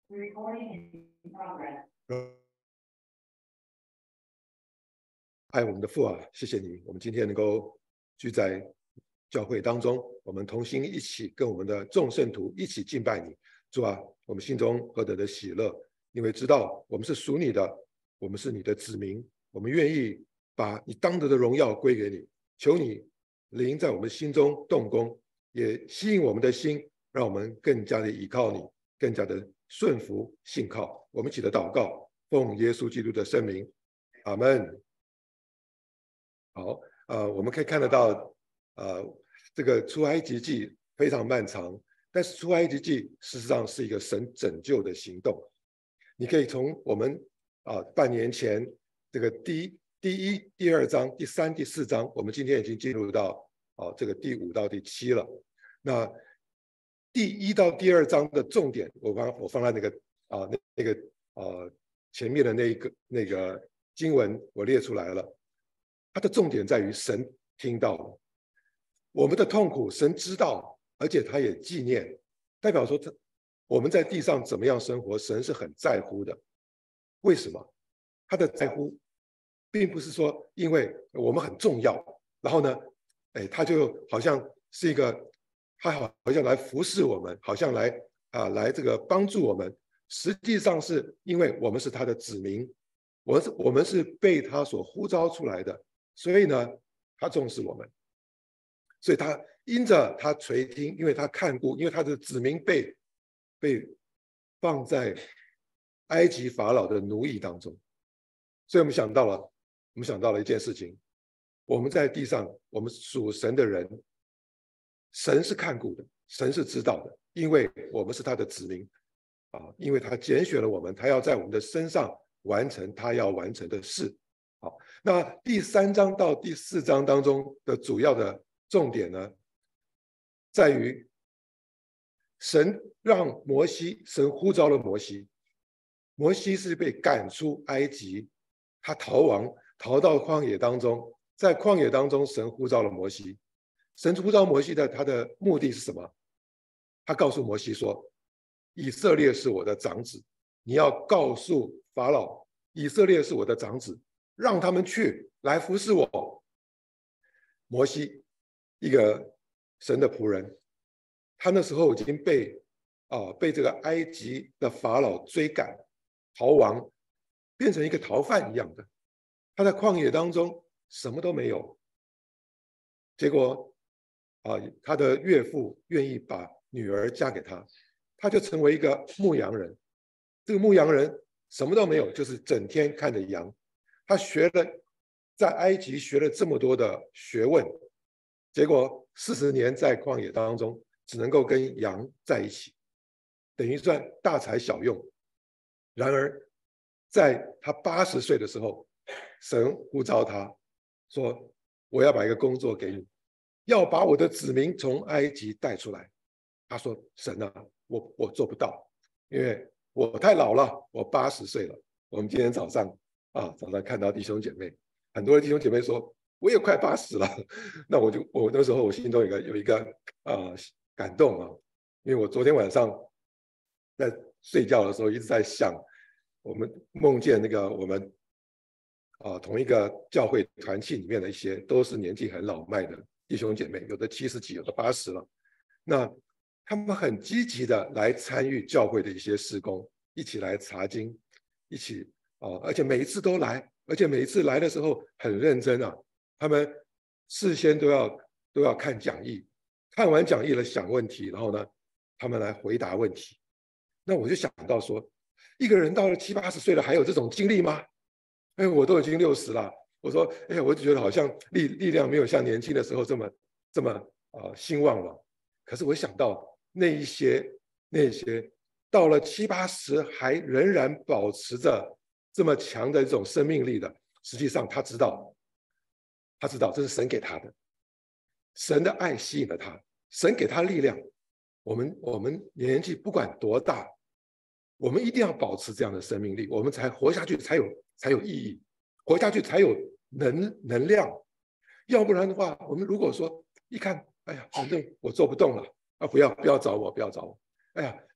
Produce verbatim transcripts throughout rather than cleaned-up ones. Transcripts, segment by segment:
爱我们的父啊，谢谢你，我们今天能够聚在教会当中，我们同心一起跟我们的众圣徒一起敬拜你。主啊，我们心中何等的喜乐，因为知道我们是属你的，我们是你的子民，我们愿意把你当得的荣耀归给你。求你灵在我们心中动工，也吸引我们的心，让我们更加的依靠你，更加的顺服信靠。我们一起的祷告，奉耶稣基督的圣名，阿们。好，呃，我们可以看得到，呃，这个出埃及记非常漫长，但是出埃及记事实上是一个神拯救的行动。你可以从我们啊、呃、半年前这个第一、第一、第二章、第三、第四章，我们今天已经进入到啊、呃、这个第五到第七了。那第一到第二章的重点，我放我放在那个啊、呃、那那个呃前面的那一个那个经文，我列出来了。它的重点在于神听到了我们的痛苦，神知道，而且他也纪念，代表说我们在地上怎么样生活，神是很在乎的。为什么？他的在乎并不是说因为我们很重要，然后呢，哎，他就好像是一个，他好好像来服侍我们，好像来啊来这个帮助我们。实际上是因为我们是他的子民，我们是我们是被他所呼召出来的。所以呢，他重视我们，所以他因着他垂听，因为他看顾，因为他的子民被被放在埃及法老的奴役当中，所以我们想到了，我们想到了一件事情：我们在地上，我们属神的人，神是看顾的，神是知道的，因为我们是他的子民啊，因为他拣选了我们，他要在我们的身上完成他要完成的事。好，那第三章到第四章当中的主要的重点呢，在于神让摩西，神呼召了摩西，摩西是被赶出埃及，他逃亡，逃到旷野当中，在旷野当中，神呼召了摩西。神呼召摩西的他的目的是什么？他告诉摩西说：“以色列是我的长子，你要告诉法老，以色列是我的长子。”让他们去来服侍我。摩西，一个神的仆人，他那时候已经被啊、呃、被这个埃及的法老追赶逃亡，变成一个逃犯一样的。他在旷野当中什么都没有，结果啊、呃、他的岳父愿意把女儿嫁给他，他就成为一个牧羊人。这个牧羊人什么都没有，就是整天看着羊。他学了，在埃及学了这么多的学问，结果四十年在旷野当中，只能够跟羊在一起，等于算大材小用。然而，在他八十岁的时候，神呼召他说：“我要把一个工作给你，要把我的子民从埃及带出来。”他说：“神啊，我我做不到，因为我太老了，我八十岁了。”我们今天早上。啊，早上看到弟兄姐妹，很多的弟兄姐妹说我也快八十了，那我就我那时候我心中有一个有一个啊、呃、感动啊，因为我昨天晚上在睡觉的时候一直在想，我们梦见那个我们啊、呃、同一个教会团契里面的一些都是年纪很老迈的弟兄姐妹，有的七十几，有的八十了，那他们很积极的来参与教会的一些事工，一起来查经，一起。哦，而且每一次都来，而且每一次来的时候很认真啊。他们事先都要都要看讲义，看完讲义了想问题，然后呢，他们来回答问题。那我就想到说，一个人到了七八十岁了，还有这种精力吗？哎，我都已经六十了，我说，哎，我就觉得好像力力量没有像年轻的时候这么这么啊、呃、兴旺了。可是我想到那一些那些到了七八十还仍然保持着。这么强的一种生命力的，实际上他知道，他知道这是神给他的，神的爱吸引了他，神给他力量。我们我们年纪不管多大，我们一定要保持这样的生命力，我们才活下去，才有才有意义，活下去才有能能量。要不然的话，我们如果说一看，哎呀，反正我做不动了啊，不要不要找我，不要找我。哎呀，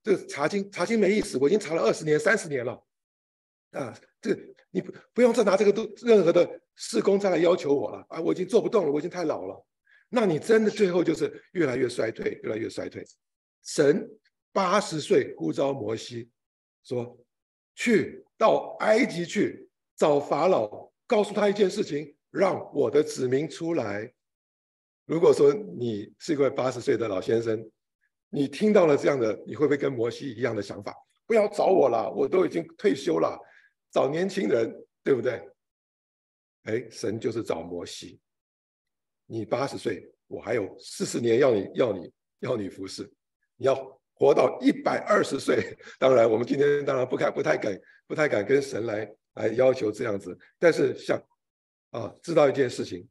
这个查经查经没意思，我已经查了二十年、三十年了啊，这个你不不用再拿这个都任何的事工再来要求我了啊，我已经做不动了，我已经太老了。那你真的最后就是越来越衰退，越来越衰退。神八十岁呼召摩西说，去到埃及去找法老，告诉他一件事情，让我的子民出来。如果说你是一位八十岁的老先生，你听到了这样的，你会不会跟摩西一样的想法？不要找我了，我都已经退休了，找年轻人，对不对？哎，神就是找摩西。你八十岁，我还有四十年要你要你要你服侍，你要活到一百二十岁。当然，我们今天当然不敢不太敢不太敢跟神来来要求这样子，但是想啊，知道一件事情，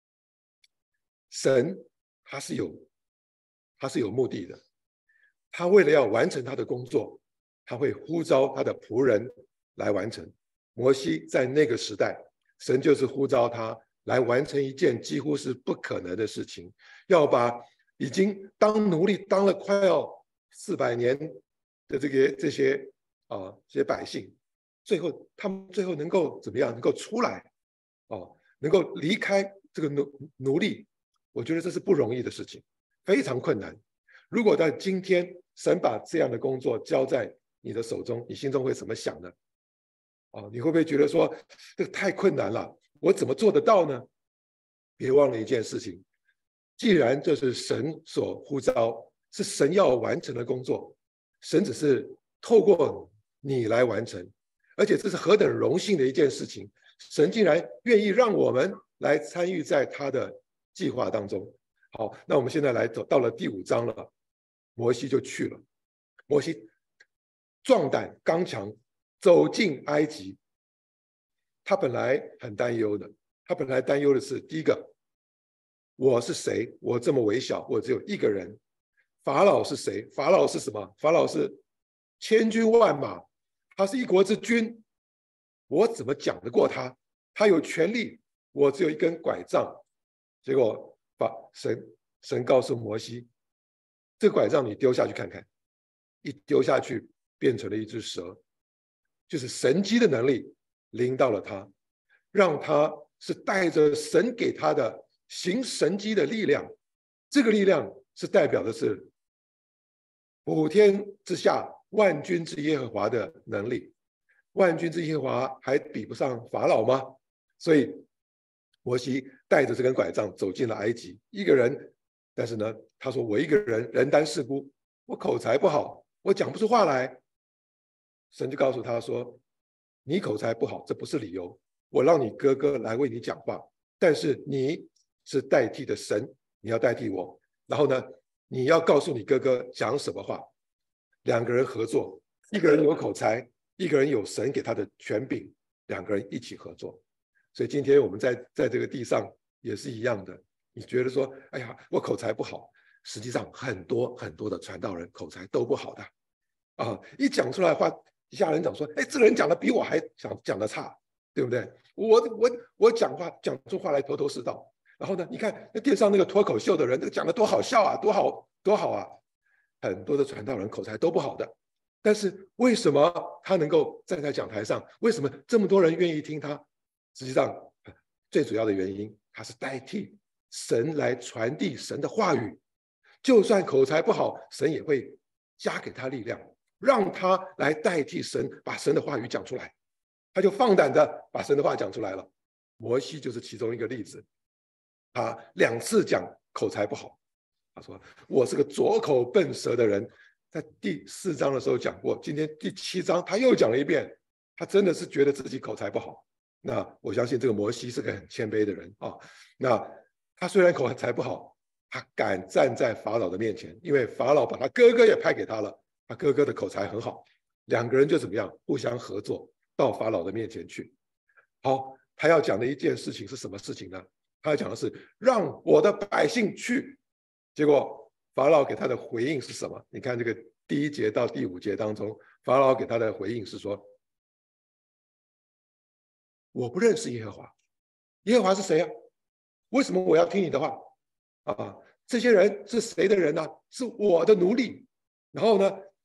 神他是有他是有目的的，他为了要完成他的工作，他会呼召他的仆人来完成。摩西在那个时代，神就是呼召他来完成一件几乎是不可能的事情，要把已经当奴隶当了快要四百年的这个这些啊这些百姓，最后他们最后能够怎么样？能够出来哦，能够离开这个奴奴隶，我觉得这是不容易的事情，非常困难。如果在今天神把这样的工作交在你的手中，你心中会怎么想呢？哦，你会不会觉得说这个太困难了？我怎么做得到呢？别忘了一件事情，既然这是神所呼召，是神要完成的工作，神只是透过你来完成，而且这是何等荣幸的一件事情，神竟然愿意让我们来参与在他的计划当中。好，那我们现在来走到了第五章了，摩西就去了。摩西壮胆刚强，走进埃及。他本来很担忧的，他本来担忧的是，第一个，我是谁？我这么微小，我只有一个人。法老是谁？法老是什么？法老是千军万马，他是一国之君，我怎么讲得过他？他有权力，我只有一根拐杖。结果把神神告诉摩西，这个拐杖你丢下去看看，一丢下去变成了一只蛇，就是神迹的能力临到了他，让他是带着神给他的行神迹的力量。这个力量是代表的是普天之下万军之耶和华的能力。万军之耶和华还比不上法老吗？所以摩西带着这根拐杖走进了埃及，一个人。但是呢，他说我一个人人单势孤，我口才不好，我讲不出话来。神就告诉他说，你口才不好，这不是理由，我让你哥哥来为你讲话，但是你是代替的神，你要代替我。然后呢，你要告诉你哥哥讲什么话。两个人合作，一个人有口才，一个人有神给他的权柄，两个人一起合作。所以今天我们在在这个地上也是一样的，你觉得说，哎呀，我口才不好，实际上很多很多的传道人口才都不好的啊，一讲出来的话，底下人讲说，哎，这个人讲的比我还讲讲的差，对不对？我我我讲话讲出话来头头是道，然后呢，你看那电上那个脱口秀的人，那个讲的多好笑啊，多好多好啊！很多的传道人口才都不好的，但是为什么他能够站在讲台上？为什么这么多人愿意听他？实际上，最主要的原因，他是代替神来传递神的话语。就算口才不好，神也会加给他力量，让他来代替神，把神的话语讲出来。他就放胆的把神的话讲出来了。摩西就是其中一个例子，他两次讲口才不好。他说我是个拙口笨舌的人，在第四章的时候讲过，今天第七章他又讲了一遍，他真的是觉得自己口才不好。那我相信这个摩西是个很谦卑的人啊。那他虽然口才不好，他敢站在法老的面前，因为法老把他哥哥也派给他了，他哥哥的口才很好，两个人就怎么样互相合作到法老的面前去。好，他要讲的一件事情是什么事情呢？他要讲的是让我的百姓去。结果法老给他的回应是什么？你看这个第一节到第五节当中，法老给他的回应是说，我不认识耶和华。耶和华是谁啊？为什么我要听你的话啊？这些人是谁的人呢？是我的奴隶。然后呢，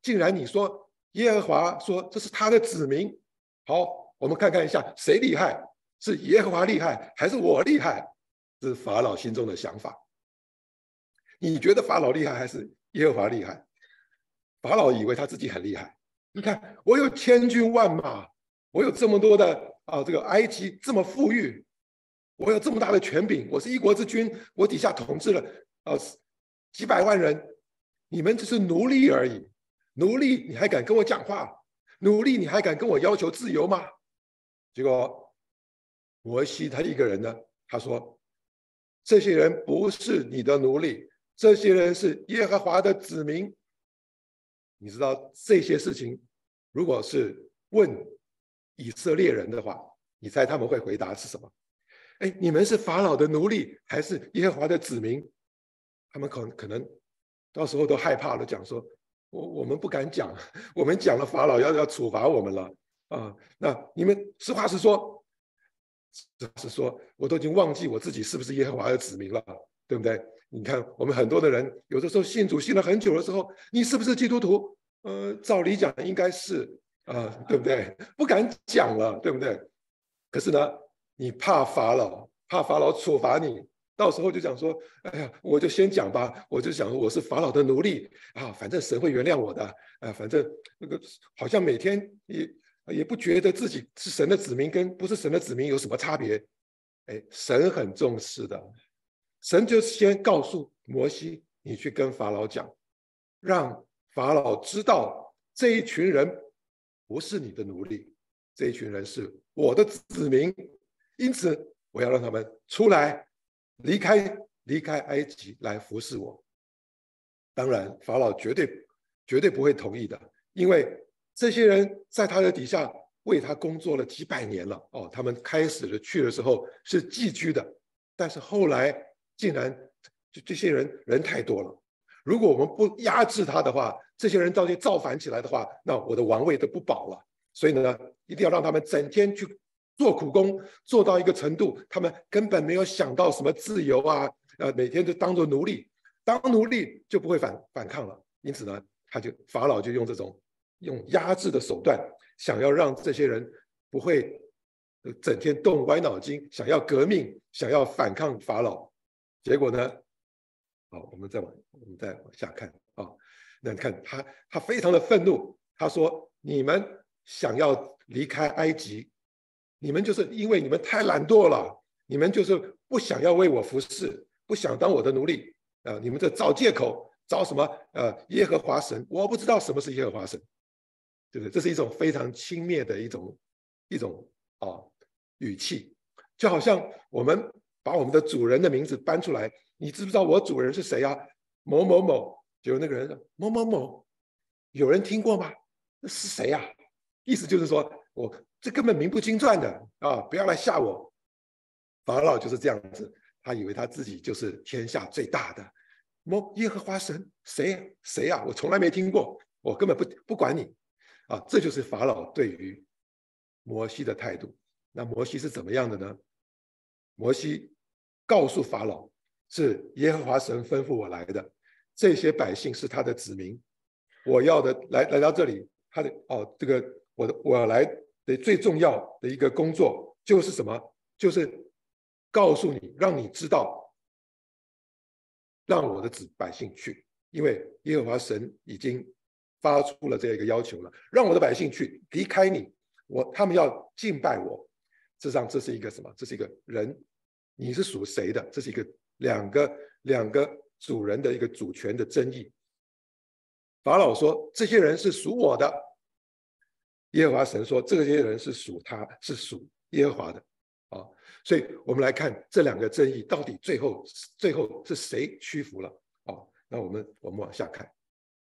竟然你说耶和华说这是他的子民。好，我们看看一下谁厉害，是耶和华厉害还是我厉害？这是法老心中的想法。你觉得法老厉害还是耶和华厉害？法老以为他自己很厉害，你看我有千军万马，我有这么多的啊，这个埃及这么富裕，我有这么大的权柄，我是一国之君，我底下统治了呃几百万人，你们只是奴隶而已，奴隶你还敢跟我讲话？奴隶你还敢跟我要求自由吗？结果摩西他一个人呢，他说这些人不是你的奴隶，这些人是耶和华的子民。你知道这些事情如果是问以色列人的话，你猜他们会回答是什么？哎，你们是法老的奴隶还是耶和华的子民？他们可可能到时候都害怕了，讲说我我们不敢讲，我们讲了法老要要处罚我们了啊。那你们实话实说，实话实说，我都已经忘记我自己是不是耶和华的子民了，对不对？你看我们很多的人有的时候信主信了很久的时候，你是不是基督徒？呃，照理讲应该是啊、呃，对不对？不敢讲了，对不对？可是呢，你怕法老，怕法老处罚你，到时候就讲说，哎呀，我就先讲吧，我就想说我是法老的奴隶啊，反正神会原谅我的啊，反正那个好像每天也也不觉得自己是神的子民跟不是神的子民有什么差别。哎，神很重视的。神就先告诉摩西，你去跟法老讲，让法老知道这一群人不是你的奴隶，这一群人是我的子民，因此我要让他们出来，离开离开埃及来服侍我。当然法老绝对绝对不会同意的，因为这些人在他的底下为他工作了几百年了哦，他们开始了去的时候是寄居的，但是后来竟然这些人人太多了，如果我们不压制他的话，这些人到底造反起来的话，那我的王位都不保了。所以呢，一定要让他们整天去做苦工，做到一个程度，他们根本没有想到什么自由啊，呃，每天就当做奴隶，当奴隶就不会反反抗了。因此呢，他就法老就用这种用压制的手段，想要让这些人不会整天动歪脑筋，想要革命，想要反抗法老。结果呢？好，我们再往我们再往下看啊。那你看他，他非常的愤怒。他说：“你们想要离开埃及，你们就是因为你们太懒惰了，你们就是不想要为我服侍，不想当我的奴隶啊、呃！你们这找借口，找什么？呃，耶和华神，我不知道什么是耶和华神，对不对？这是一种非常轻蔑的一种一种啊、哦、语气，就好像我们把我们的主人的名字搬出来。”你知不知道我主人是谁啊？某某某，就那个人说某某某，有人听过吗？那是谁啊？意思就是说我这根本名不经传的啊，不要来吓我。法老就是这样子，他以为他自己就是天下最大的。某耶和华神谁谁啊？我从来没听过，我根本不不管你啊！这就是法老对于摩西的态度。那摩西是怎么样的呢？摩西告诉法老。是耶和华神吩咐我来的，这些百姓是他的子民，我要的来来到这里，他的哦，这个我的我来的最重要的一个工作就是什么？就是告诉你，让你知道，让我的子百姓去，因为耶和华神已经发出了这个要求了，让我的百姓去，离开你，我他们要敬拜我。事实上，这是一个什么？这是一个人，你是属谁的？这是一个。两个两个主人的一个主权的争议。法老说这些人是属我的，耶和华神说这些人是属他，是属耶和华的啊。所以我们来看这两个争议到底最后最后是谁屈服了啊？那我们我们往下看。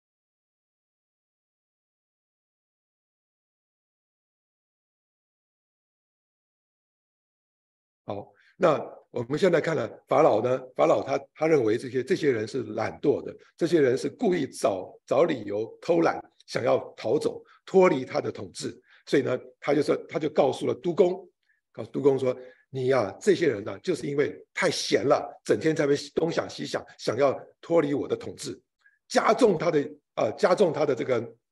好，那我们现在看了法老呢，法老他他认为这些这些人是懒惰的，这些人是故意找找理由偷懒，想要逃走，脱离他的统治。所以呢，他就说他就告诉了督工，告诉督工说：“你呀、啊，这些人呢、啊，就是因为太闲了，整天在那东想西想，想要脱离我的统治，加重他的呃加重他的这个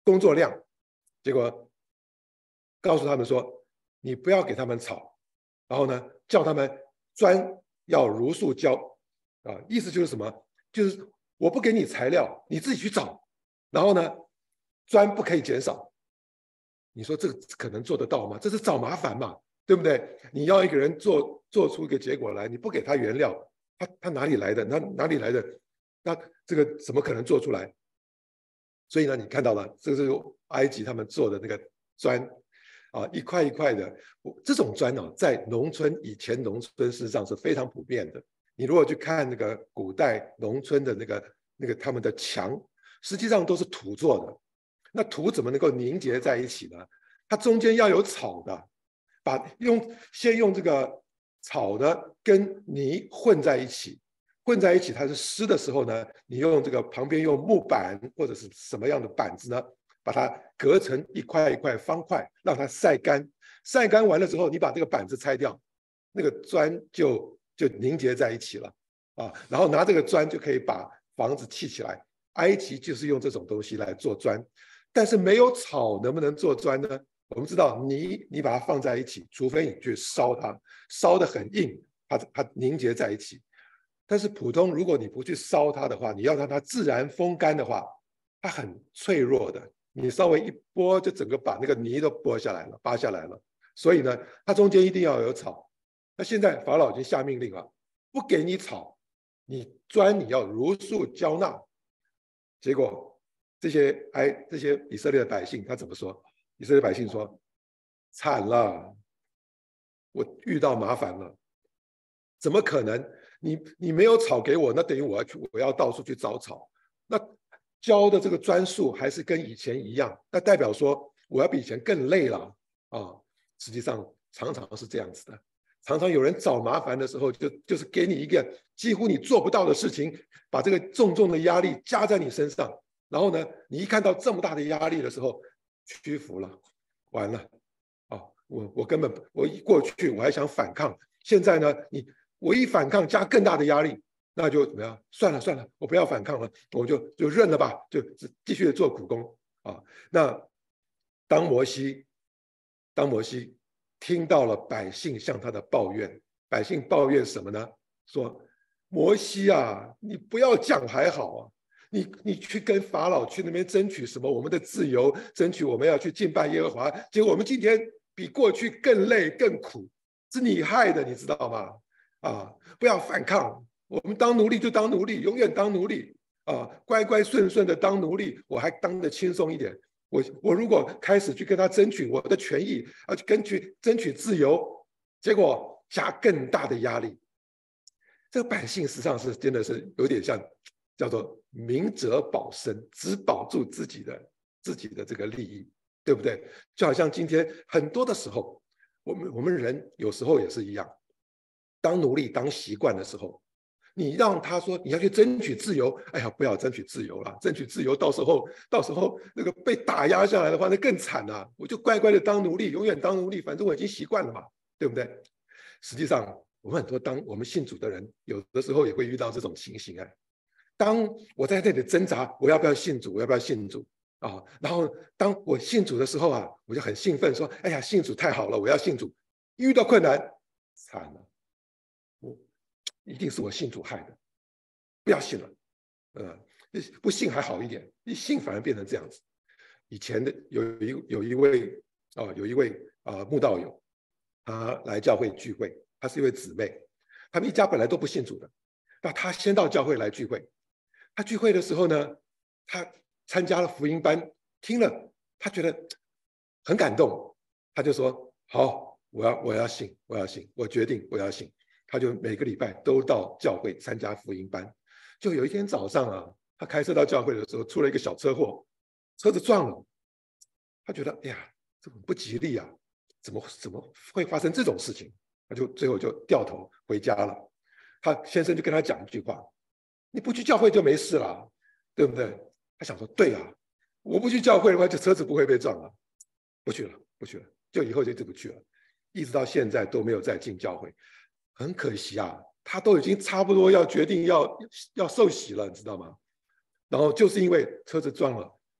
工作量，结果告诉他们说，你不要给他们草，然后呢，叫他们砖要如数交啊，意思就是什么？就是我不给你材料，你自己去找，然后呢，砖不可以减少。你说这个可能做得到吗？这是找麻烦嘛，对不对？你要一个人做做出一个结果来，你不给他原料，他他哪里来的？哪哪里来的？那这个怎么可能做出来？所以呢，你看到了，这是埃及他们做的那个砖啊，一块一块的。这种砖呢、啊，在农村以前农村事实上是非常普遍的。你如果去看那个古代农村的那个那个他们的墙，实际上都是土做的。那土怎么能够凝结在一起呢？它中间要有草的，把用先用这个草的跟泥混在一起，混在一起它是湿的时候呢，你用这个旁边用木板或者是什么样的板子呢，把它隔成一块一块方块，让它晒干。晒干完了之后，你把这个板子拆掉，那个砖就就凝结在一起了啊。然后拿这个砖就可以把房子砌起来。埃及就是用这种东西来做砖。但是没有草能不能做砖呢？我们知道泥你把它放在一起，除非你去烧它，烧得很硬，它它凝结在一起。但是普通如果你不去烧它的话，你要让它自然风干的话，它很脆弱的，你稍微一拨就整个把那个泥都拨下来了，扒下来了。所以呢，它中间一定要有草。那现在法老已经下命令了，不给你草，你砖你要如数交纳。结果这些哎，这些以色列的百姓他怎么说？以色列百姓说：“惨了，我遇到麻烦了。怎么可能？你你没有草给我，那等于我要去，我要到处去找草。那交的这个砖数还是跟以前一样，那代表说我要比以前更累了啊！实际上常常是这样子的，常常有人找麻烦的时候，就就是给你一个几乎你做不到的事情，把这个重重的压力加在你身上。”然后呢，你一看到这么大的压力的时候，屈服了，完了，啊，我我根本我一过去我还想反抗，现在呢，你我一反抗加更大的压力，那就怎么样？算了算了，我不要反抗了，我就就认了吧，就继续做苦工啊。那当摩西当摩西听到了百姓向他的抱怨，百姓抱怨什么呢？说摩西啊，你不要讲还好啊。你你去跟法老去那边争取什么我们的自由，争取我们要去敬拜耶和华，结果我们今天比过去更累更苦，是你害的，你知道吗？啊，不要反抗，我们当奴隶就当奴隶，永远当奴隶啊，乖乖顺顺的当奴隶，我还当得轻松一点。我我如果开始去跟他争取我的权益，要去跟去争取自由，结果加更大的压力。这个百姓实际上是真的是有点像。叫做明哲保身，只保住自己的自己的这个利益，对不对？就好像今天很多的时候，我们我们人有时候也是一样，当奴隶当习惯的时候，你让他说你要去争取自由，哎呀，不要争取自由了，争取自由到时候到时候那个被打压下来的话，那更惨了。我就乖乖的当奴隶，永远当奴隶，反正我已经习惯了嘛，对不对？实际上，我们很多当我们信主的人，有的时候也会遇到这种情形哎。当我在这里挣扎，我要不要信主？我要不要信主啊？然后当我信主的时候啊，我就很兴奋，说：“哎呀，信主太好了，我要信主。”遇到困难，惨了，我一定是我信主害的，不要信了。呃，不信还好一点，一信反而变成这样子。以前的有一有一位啊、呃，有一位啊、呃、慕道友，他来教会聚会，他是一位姊妹，他们一家本来都不信主的，那他先到教会来聚会。他聚会的时候呢，他参加了福音班，听了他觉得很感动，他就说：“好，我要我要信，我要信，我决定我要信。”他就每个礼拜都到教会参加福音班。就有一天早上啊，他开车到教会的时候，出了一个小车祸，车子撞了。他觉得哎呀，这不吉利啊，怎么怎么会发生这种事情？他就最后就掉头回家了。他先生就跟他讲一句话。你不去教会就没事了，对不对？他想说，对啊，我不去教会的话，这车子不会被撞了。不去了，不去了，就以后就就不去了，一直到现在都没有再进教会，很可惜啊，他都已经差不多要决定要要受洗了，你知道吗？然后就是因为车子撞了，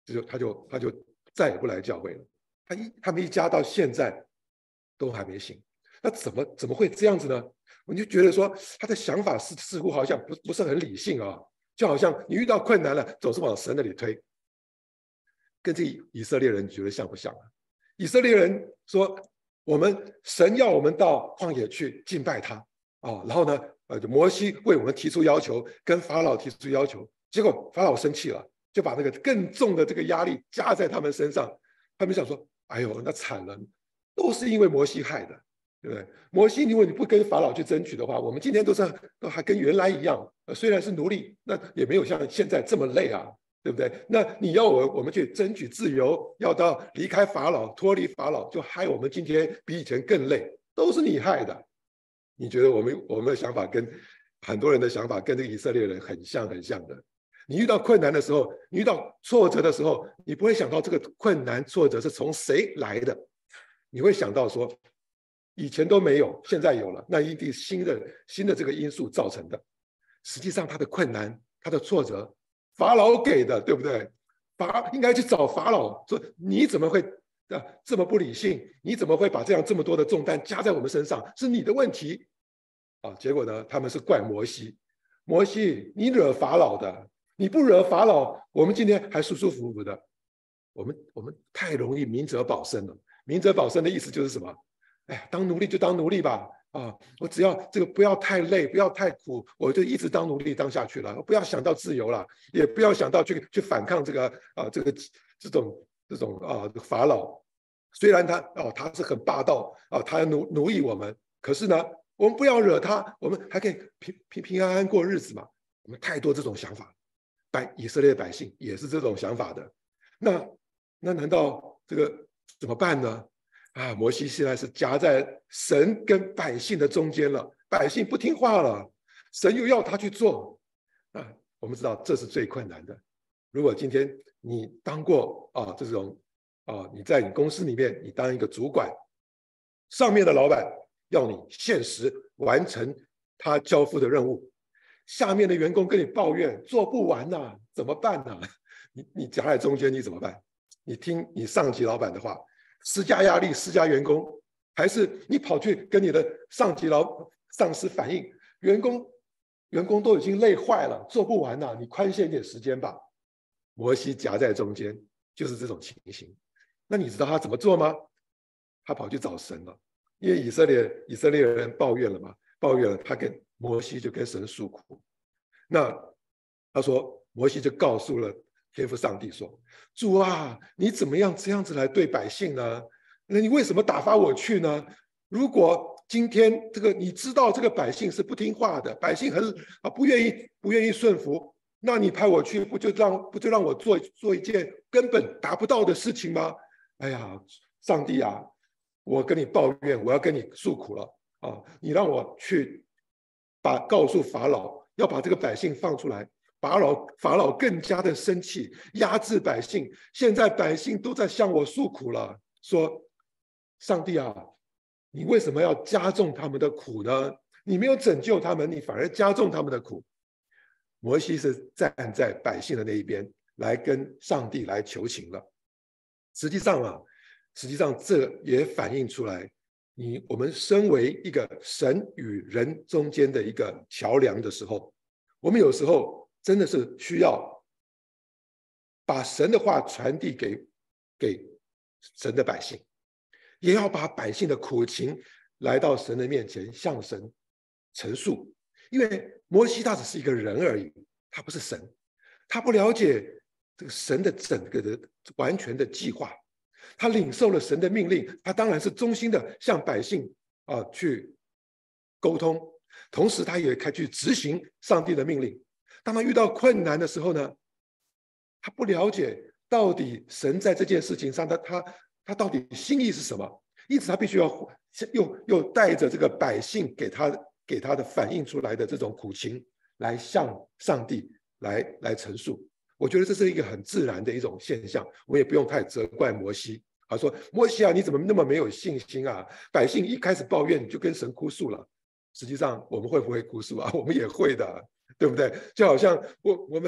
就他就他就再也不来教会了。他一他们一家到现在都还没醒，那怎么怎么会这样子呢？我就觉得说他的想法是似乎好像不不是很理性啊，就好像你遇到困难了，总是往神那里推。跟这以色列人觉得像不像啊？以色列人说，我们神要我们到旷野去敬拜他啊，然后呢，呃，摩西为我们提出要求，跟法老提出要求，结果法老生气了，就把那个更重的这个压力加在他们身上。他们想说，哎呦，那惨了，都是因为摩西害的。对不对？摩西，如果你不跟法老去争取的话，我们今天都是都还跟原来一样，呃，虽然是奴隶，那也没有像现在这么累啊，对不对？那你要我我们去争取自由，要到离开法老，脱离法老，就害我们今天比以前更累，都是你害的。你觉得我们我们的想法跟很多人的想法跟这个以色列人很像很像的？你遇到困难的时候，你遇到挫折的时候，你不会想到这个困难挫折是从谁来的，你会想到说，以前都没有，现在有了，那一定是新的新的这个因素造成的。实际上他的困难，他的挫折，法老给的，对不对？法应该去找法老说，你怎么会啊这么不理性？你怎么会把这样这么多的重担加在我们身上？是你的问题啊！结果呢，他们是怪摩西，摩西你惹法老的，你不惹法老，我们今天还舒舒服服的。我们我们太容易明哲保身了。明哲保身的意思就是什么？哎，当奴隶就当奴隶吧，啊，我只要这个不要太累，不要太苦，我就一直当奴隶当下去了，不要想到自由了，也不要想到去去反抗这个啊这个这种这种啊法老。虽然他哦他是很霸道啊，他奴奴役我们，可是呢，我们不要惹他，我们还可以平平平安安过日子嘛。我们太多这种想法，百以色列百姓也是这种想法的。那那难道这个怎么办呢？啊，摩西现在是夹在神跟百姓的中间了，百姓不听话了，神又要他去做。啊，我们知道这是最困难的。如果今天你当过啊这种啊，你在你公司里面，你当一个主管，上面的老板要你限时完成他交付的任务，下面的员工跟你抱怨做不完呐、啊，怎么办呢、啊？你你夹在中间，你怎么办？你听你上级老板的话，施加压力，施加员工，还是你跑去跟你的上级老上司反映，员工员工都已经累坏了，做不完了，你宽限一点时间吧。摩西夹在中间，就是这种情形。那你知道他怎么做吗？他跑去找神了，因为以色列以色列人抱怨了嘛，抱怨了，他跟摩西就跟神诉苦。那他说，摩西就告诉了天父上帝说：“主啊，你怎么样这样子来对百姓呢？那你为什么打发我去呢？如果今天这个你知道这个百姓是不听话的，百姓很啊不愿意不愿意顺服，那你派我去不就让不就让我做做一件根本达不到的事情吗？哎呀，上帝啊，我跟你抱怨，我要跟你诉苦了啊！你让我去把告诉法老，要把这个百姓放出来。”法老法老更加的生气，压制百姓。现在百姓都在向我诉苦了，说：“上帝啊，你为什么要加重他们的苦呢？你没有拯救他们，你反而加重他们的苦。”摩西是站在百姓的那一边，来跟上帝来求情了。实际上啊，实际上这也反映出来，你我们身为一个神与人中间的一个桥梁的时候，我们有时候真的是需要把神的话传递给给神的百姓，也要把百姓的苦情来到神的面前向神陈述。因为摩西他只是一个人而已，他不是神，他不了解这个神的整个的完全的计划。他领受了神的命令，他当然是忠心的向百姓啊去沟通，同时他也开去执行上帝的命令。当他遇到困难的时候呢，他不了解到底神在这件事情上，他他他到底心意是什么，因此他必须要又又带着这个百姓给他给他的反映出来的这种苦情，来向上帝来来陈述。我觉得这是一个很自然的一种现象，我也不用太责怪摩西啊，说摩西啊，你怎么那么没有信心啊？百姓一开始抱怨，你就跟神哭诉了。实际上，我们会不会哭诉啊？我们也会的。对不对？就好像我我们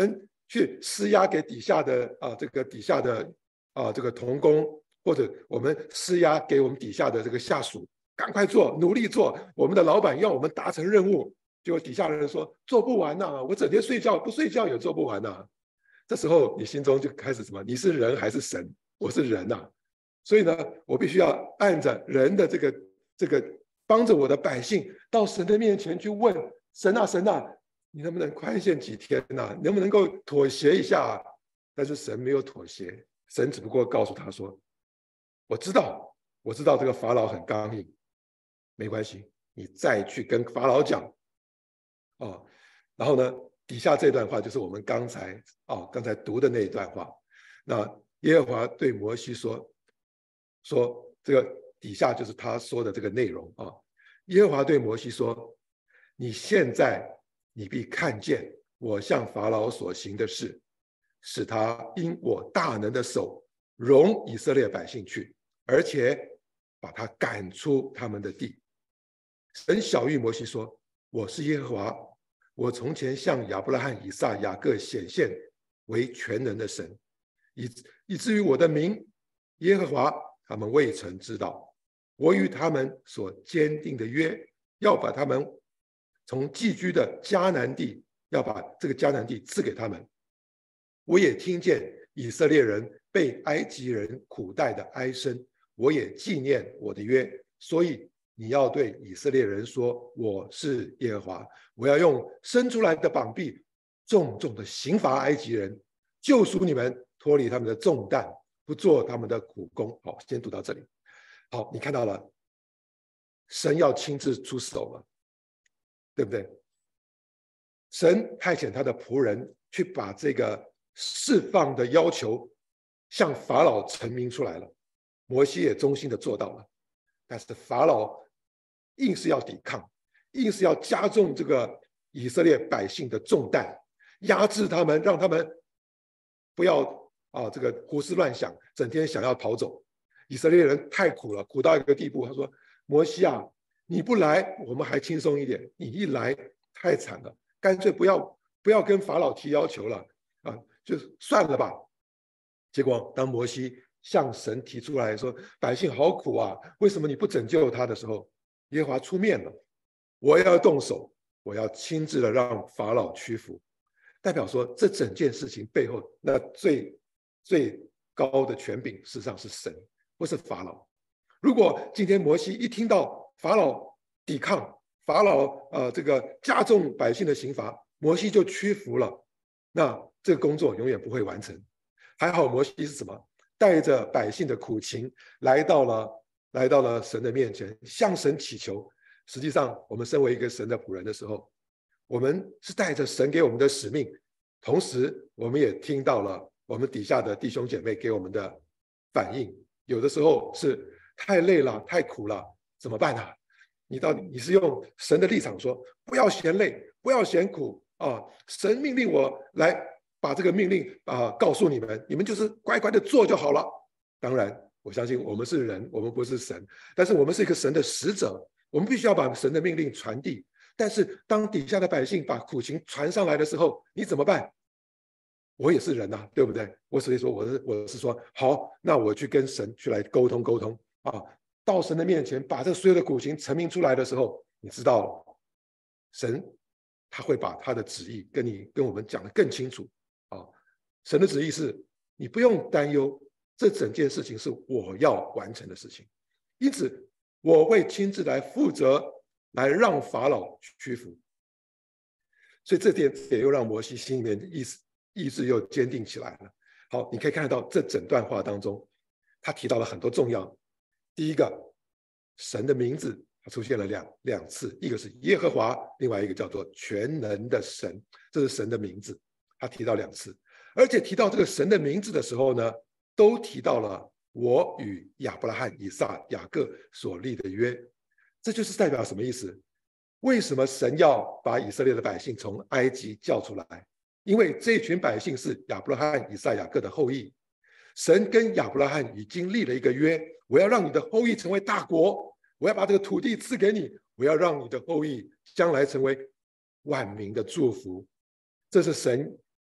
去施压给底下的啊这个底下的啊这个同工，或者我们施压给我们底下的这个下属，赶快做，努力做，我们的老板要我们达成任务，结果底下的人说做不完呐、啊，我整天睡觉不睡觉也做不完呐、啊。这时候你心中就开始什么？你是人还是神？我是人呐、啊，所以呢，我必须要按着人的这个这个帮着我的百姓到神的面前去问神啊神啊，你能不能宽限几天啊？你能不能够妥协一下啊？但是神没有妥协，神只不过告诉他说：“我知道，我知道这个法老很刚硬，没关系，你再去跟法老讲。”哦，然后呢，底下这段话就是我们刚才哦刚才读的那一段话。那耶和华对摩西说：“说这个底下就是他说的这个内容啊。耶和华对摩西说：你现在你必看见我向法老所行的事，使他因我大能的手容以色列百姓去，而且把他赶出他们的地。神晓谕摩西说：我是耶和华，我从前向亚伯拉罕、以撒、雅各显现为全能的神，以以至于我的名耶和华他们未曾知道。我与他们所坚定的约，要把他们从寄居的迦南地，要把这个迦南地赐给他们。我也听见以色列人被埃及人苦待的哀声，我也纪念我的约。所以你要对以色列人说：我是耶和华，我要用伸出来的膀臂重重的刑罚埃及人，救赎你们，脱离他们的重担，不做他们的苦工。好，先读到这里。好，你看到了，神要亲自出手了，对不对？神派遣他的仆人去把这个释放的要求向法老陈明出来了，摩西也忠心的做到了。但是法老硬是要抵抗，硬是要加重这个以色列百姓的重担，压制他们，让他们不要啊这个胡思乱想，整天想要逃走。以色列人太苦了，苦到一个地步，他说：摩西啊，你不来我们还轻松一点，你一来太惨了，干脆不要不要跟法老提要求了啊，就算了吧。结果当摩西向神提出来说百姓好苦啊，为什么你不拯救他的时候，耶和华出面了，我要动手，我要亲自的让法老屈服。代表说这整件事情背后那最最高的权柄事实上是神，不是法老。如果今天摩西一听到法老抵抗，法老呃这个加重百姓的刑罚，摩西就屈服了，那这个工作永远不会完成。还好摩西是什么？带着百姓的苦情来到了来到了神的面前，向神祈求。实际上我们身为一个神的仆人的时候，我们是带着神给我们的使命，同时我们也听到了我们底下的弟兄姐妹给我们的反应。有的时候是太累了，太苦了，怎么办啊？你到底你是用神的立场说，不要嫌累，不要嫌苦啊！神命令我来把这个命令啊告诉你们，你们就是乖乖的做就好了。当然，我相信我们是人，我们不是神，但是我们是一个神的使者，我们必须要把神的命令传递。但是当底下的百姓把苦情传上来的时候，你怎么办？我也是人呐、啊，对不对？我所以说我是我是说，好，那我去跟神去来沟通沟通啊，到神的面前把这所有的苦情陈明出来的时候，你知道神他会把他的旨意跟你跟我们讲得更清楚啊。神的旨意是你不用担忧，这整件事情是我要完成的事情，因此我会亲自来负责，来让法老屈服。所以这点也又让摩西心里面的意思意志又坚定起来了。好，你可以看得到这整段话当中，他提到了很多重要。第一个，神的名字它出现了两两次，一个是耶和华，另外一个叫做全能的神，这是神的名字，他提到两次。而且提到这个神的名字的时候呢，都提到了我与亚伯拉罕、以撒、雅各所立的约。这就是代表什么意思？为什么神要把以色列的百姓从埃及叫出来？因为这群百姓是亚伯拉罕、以撒、雅各的后裔。神跟亚伯拉罕已经立了一个约，我要让你的后裔成为大国，我要把这个土地赐给你，我要让你的后裔将来成为万民的祝福。这是神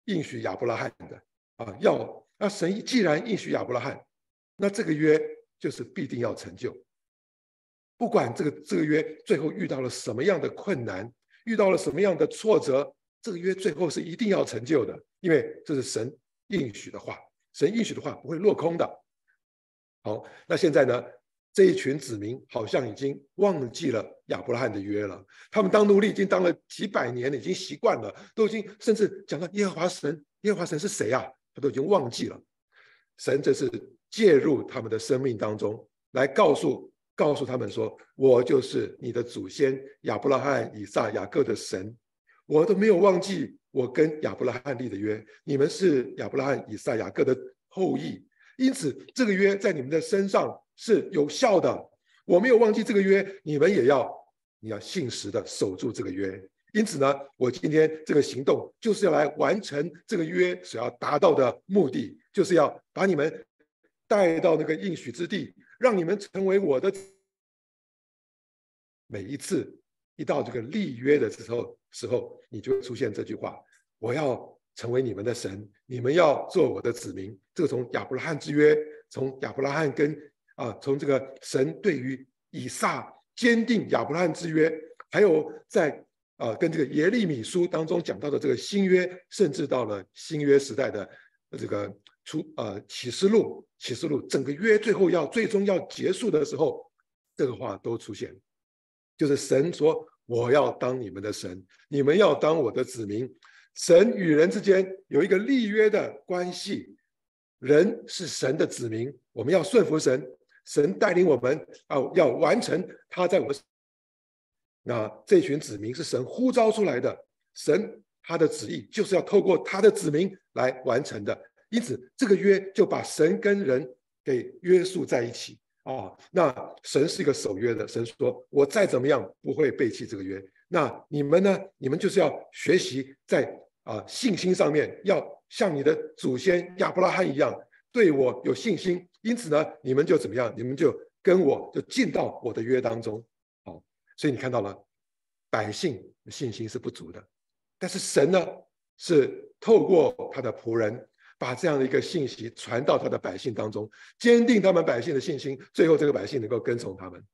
应许亚伯拉罕的啊，要那神既然应许亚伯拉罕，那这个约就是必定要成就。不管这个这个约最后遇到了什么样的困难，遇到了什么样的挫折，这个约最后是一定要成就的，因为这是神应许的话，神应许的话不会落空的。好，那现在呢，这一群子民好像已经忘记了亚伯拉罕的约了，他们当奴隶已经当了几百年了，已经习惯了，都已经甚至讲到耶和华神，耶和华神是谁啊？他都已经忘记了。神这是介入他们的生命当中，来告诉告诉他们说，我就是你的祖先亚伯拉罕、以撒、雅各的神，我都没有忘记我跟亚伯拉罕立的约，你们是亚伯拉罕、以撒、雅各的后裔，因此这个约在你们的身上是有效的，我没有忘记这个约，你们也要你要信实的守住这个约。因此呢，我今天这个行动就是要来完成这个约所要达到的目的，就是要把你们带到那个应许之地，让你们成为我的。每一次一到这个立约的时候时候，你就会出现这句话：我要成为你们的神，你们要做我的子民。这个从亚伯拉罕之约，从亚伯拉罕跟啊，从这个神对于以撒坚定亚伯拉罕之约，还有在啊跟这个耶利米书当中讲到的这个新约，甚至到了新约时代的这个出呃启示录，启示录整个约最后要最终要结束的时候，这个话都出现，就是神说我要当你们的神，你们要当我的子民。神与人之间有一个立约的关系，人是神的子民，我们要顺服神，神带领我们啊，要完成他在我们。那这群子民是神呼召出来的，神他的旨意就是要透过他的子民来完成的，因此这个约就把神跟人给约束在一起啊。那神是一个守约的，神说我再怎么样不会背弃这个约。那你们呢？你们就是要学习在啊信心上面，要像你的祖先亚伯拉罕一样对我有信心。因此呢，你们就怎么样？你们就跟我就进到我的约当中。好，所以你看到了，百姓的信心是不足的，但是神呢，是透过他的仆人，把这样的一个信息传到他的百姓当中，坚定他们百姓的信心，最后这个百姓能够跟从他们。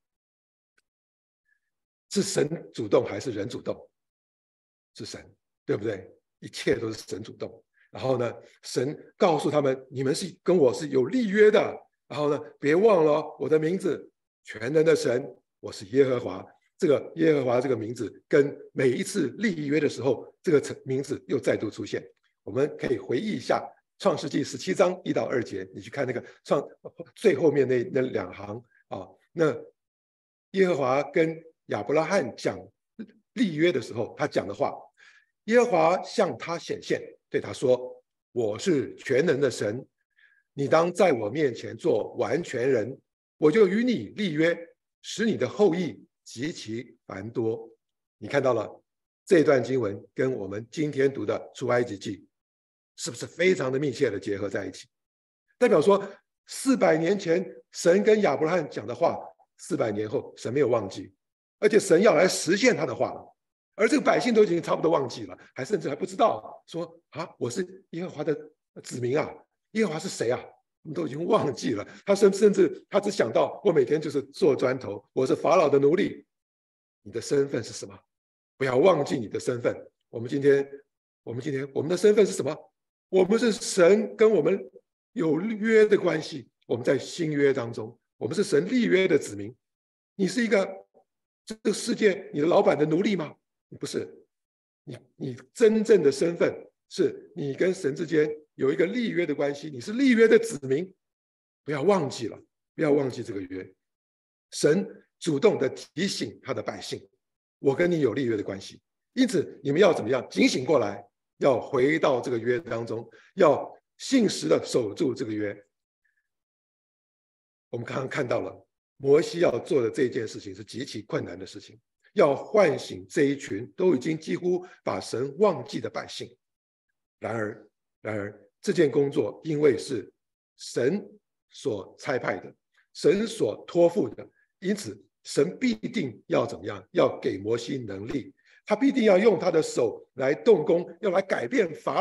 是神主动还是人主动？是神，对不对？一切都是神主动。然后呢，神告诉他们，你们是跟我是有立约的。然后呢，别忘了我的名字，全能的神，我是耶和华。这个耶和华这个名字，跟每一次立约的时候，这个名字又再度出现。我们可以回忆一下创世纪十七章一到二节，你去看那个创最后面那那两行啊，那耶和华跟亚伯拉罕讲立约的时候，他讲的话，耶和华向他显现，对他说：我是全能的神，你当在我面前做完全人，我就与你立约，使你的后裔极其繁多。你看到了这段经文跟我们今天读的出埃及记是不是非常的密切的结合在一起？代表说四百年前神跟亚伯拉罕讲的话，四百年后神没有忘记，而且神要来实现他的话了。而这个百姓都已经差不多忘记了，还甚至还不知道说啊，我是耶和华的子民啊，耶和华是谁啊？我们都已经忘记了。他甚甚至他只想到我每天就是做砖头，我是法老的奴隶。你的身份是什么？不要忘记你的身份。我们今天，我们今天我们的身份是什么？我们是神跟我们有约的关系，我们在新约当中，我们是神立约的子民。你是一个这个世界你的老板的奴隶吗？你不是，你你真正的身份是你跟神之间有一个立约的关系，你是立约的子民，不要忘记了，不要忘记这个约。神主动的提醒他的百姓，我跟你有立约的关系，因此你们要怎么样？警醒过来，要回到这个约当中，要信实的守住这个约。我们刚刚看到了摩西要做的这件事情是极其困难的事情，要唤醒这一群都已经几乎把神忘记的百姓。然而，然而这件工作因为是神所差派的，神所托付的，因此神必定要怎么样？要给摩西能力，他必定要用他的手来动工，要来改变法老，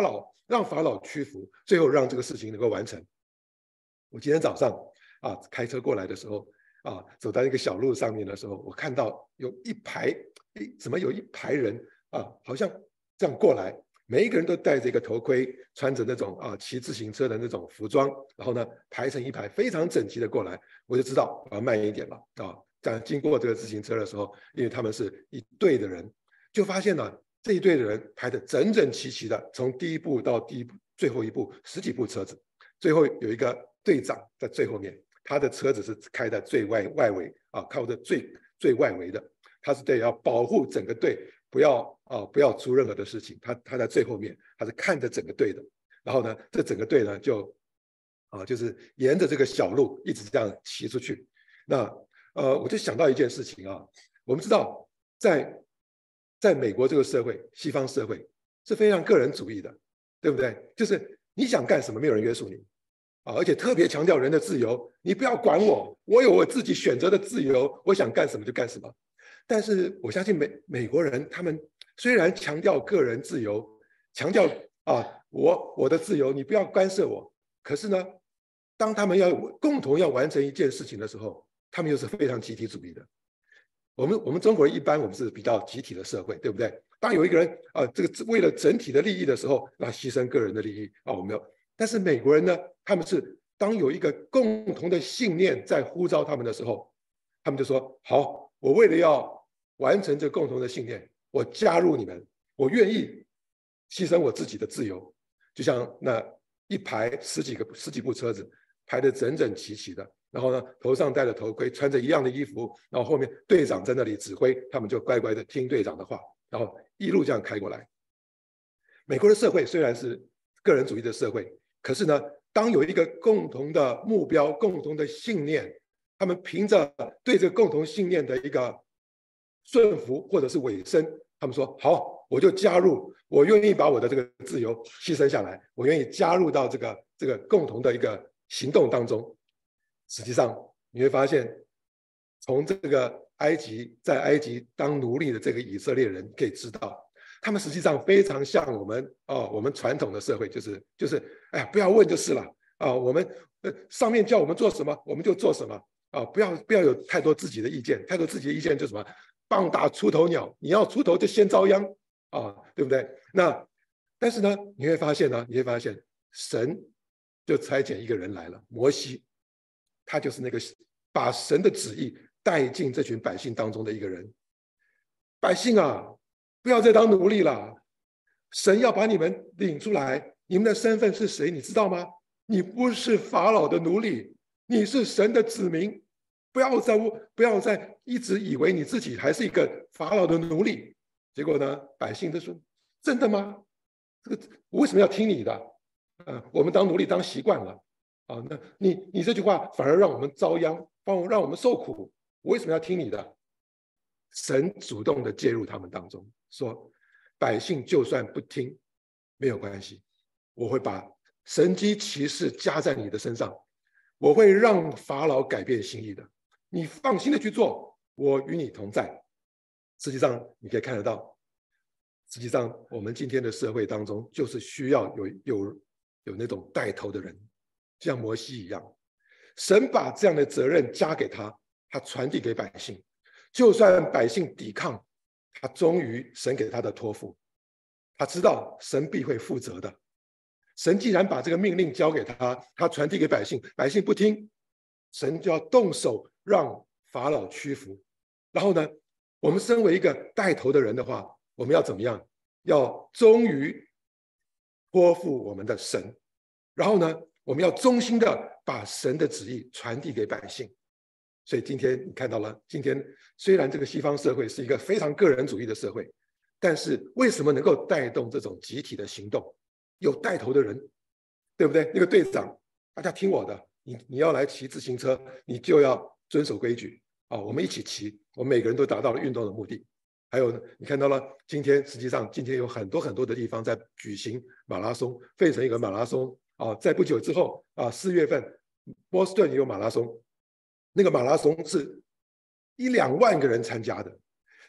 让法老屈服，最后让这个事情能够完成。我今天早上啊开车过来的时候啊，走到一个小路上面的时候，我看到有一排，诶，怎么有一排人啊，好像这样过来，每一个人都戴着一个头盔，穿着那种啊骑自行车的那种服装，然后呢排成一排，非常整齐的过来，我就知道我要慢一点了啊。但经过这个自行车的时候，因为他们是一队的人，就发现了这一队的人排得整整齐齐的，从第一步到第一步最后一步十几部车子，最后有一个队长在最后面，他的车子是开在最外外围啊，靠着最最外围的，他是对要保护整个队，不要啊不要出任何的事情，他他在最后面，他是看着整个队的，然后呢，这整个队呢就啊就是沿着这个小路一直这样骑出去。那呃我就想到一件事情啊，我们知道在在美国这个社会，西方社会是非常个人主义的，对不对？就是你想干什么，没有人约束你。啊，而且特别强调人的自由，你不要管我，我有我自己选择的自由，我想干什么就干什么。但是我相信美美国人，他们虽然强调个人自由，强调啊我我的自由，你不要干涉我。可是呢，当他们要共同要完成一件事情的时候，他们又是非常集体主义的。我们我们中国人一般我们是比较集体的社会，对不对？当有一个人啊，这个为了整体的利益的时候，那牺牲个人的利益啊，我们要。但是美国人呢，他们是当有一个共同的信念在呼召他们的时候，他们就说：好，我为了要完成这共同的信念，我加入你们，我愿意牺牲我自己的自由。就像那一排十几个十几部车子排得整整齐齐的，然后呢，头上戴着头盔，穿着一样的衣服，然后后面队长在那里指挥，他们就乖乖的听队长的话，然后一路这样开过来。美国的社会虽然是个人主义的社会，可是呢，当有一个共同的目标、共同的信念，他们凭着对这个共同信念的一个顺服或者是委身，他们说：好，我就加入，我愿意把我的这个自由牺牲下来，我愿意加入到这个这个共同的一个行动当中。实际上，你会发现，从这个埃及在埃及当奴隶的这个以色列人可以知道。他们实际上非常像我们哦，我们传统的社会，就是就是哎呀，不要问就是了啊。我们呃上面叫我们做什么，我们就做什么啊，不要不要有太多自己的意见，太多自己的意见就什么棒打出头鸟，你要出头就先遭殃啊，对不对？那但是呢，你会发现呢，你会发现神就差遣一个人来了，摩西，他就是那个把神的旨意带进这群百姓当中的一个人。百姓啊，不要再当奴隶了，神要把你们领出来，你们的身份是谁？你知道吗？你不是法老的奴隶，你是神的子民。不要再不要再一直以为你自己还是一个法老的奴隶。结果呢，百姓都说：真的吗？这个我为什么要听你的？呃，我们当奴隶当习惯了啊，那你你这句话反而让我们遭殃，帮我让我们受苦。我为什么要听你的？神主动的介入他们当中，说百姓就算不听没有关系，我会把神机骑士加在你的身上，我会让法老改变心意的，你放心的去做，我与你同在。实际上你可以看得到，实际上我们今天的社会当中就是需要有有有那种带头的人，就像摩西一样，神把这样的责任加给他，他传递给百姓，就算百姓抵抗，他终于神给他的托付，他知道神必会负责的。神既然把这个命令交给他，他传递给百姓，百姓不听，神就要动手让法老屈服。然后呢，我们身为一个带头的人的话，我们要怎么样？要忠于托付我们的神，然后呢，我们要忠心的把神的旨意传递给百姓。所以今天你看到了，今天虽然这个西方社会是一个非常个人主义的社会，但是为什么能够带动这种集体的行动？有带头的人，对不对？那个队长，大家听我的，你你要来骑自行车，你就要遵守规矩啊！我们一起骑，我们每个人都达到了运动的目的。还有呢，你看到了，今天实际上今天有很多很多的地方在举行马拉松，费城有个马拉松啊，在不久之后啊，四月份波士顿也有马拉松。那个马拉松是一两万个人参加的，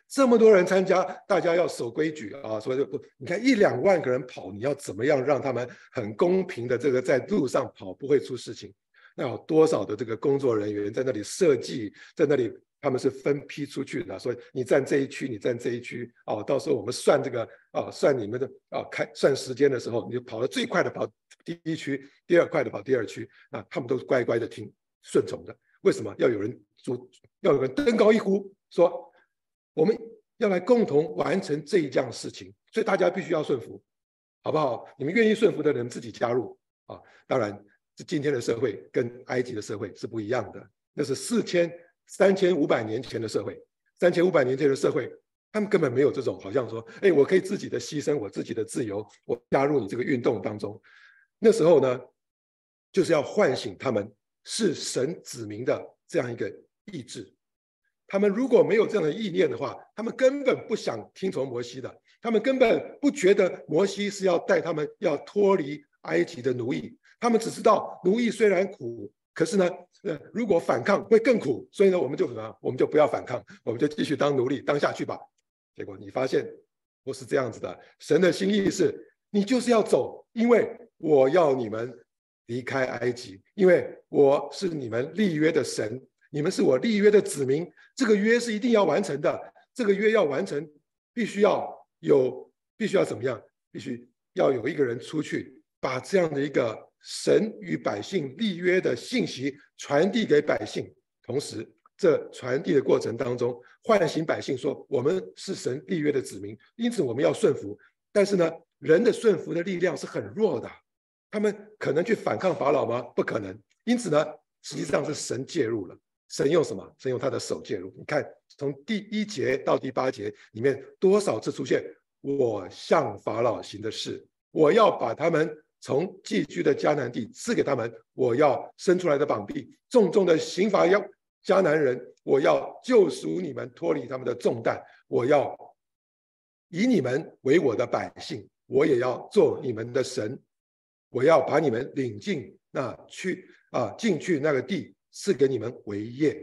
这么多人参加，大家要守规矩啊，所以就你看一两万个人跑，你要怎么样让他们很公平的这个在路上跑不会出事情？那有多少的这个工作人员在那里设计，在那里他们是分批出去的，所以你站这一区，你站这一区，哦，到时候我们算这个哦，算你们的哦，开算时间的时候，你就跑得最快的跑第一区，第二快的跑第二区，那他们都是乖乖的听顺从的。为什么要有人说，要有人登高一呼说？我们要来共同完成这一件事情，所以大家必须要顺服，好不好？你们愿意顺服的人自己加入啊！当然，今天的社会跟埃及的社会是不一样的，那是四千、三千五百年前的社会，三千五百年前的社会，他们根本没有这种好像说，哎，我可以自己的牺牲我自己的自由，我加入你这个运动当中。那时候呢，就是要唤醒他们是神子民的这样一个意志。他们如果没有这样的意念的话，他们根本不想听从摩西的，他们根本不觉得摩西是要带他们要脱离埃及的奴役，他们只知道奴役虽然苦，可是呢，呃，如果反抗会更苦，所以呢，我们就什么？我们就不要反抗，我们就继续当奴隶，当下去吧。结果你发现不是这样子的，神的心意是，你就是要走，因为我要你们离开埃及，因为我是你们立约的神。你们是我立约的子民，这个约是一定要完成的。这个约要完成，必须要有，必须要怎么样？必须要有一个人出去，把这样的一个神与百姓立约的信息传递给百姓。同时，这传递的过程当中，唤醒百姓说：我们是神立约的子民，因此我们要顺服。但是呢，人的顺服的力量是很弱的，他们可能去反抗法老吗？不可能。因此呢，实际上是神介入了。神用什么？神用他的手介入。你看，从第一节到第八节里面，多少次出现我向法老行的事，我要把他们从寄居的迦南地赐给他们，我要伸出来的膀臂，重重的刑罚要迦南人，我要救赎你们，脱离他们的重担，我要以你们为我的百姓，我也要做你们的神，我要把你们领进那去啊进去那个地。赐给你们为业。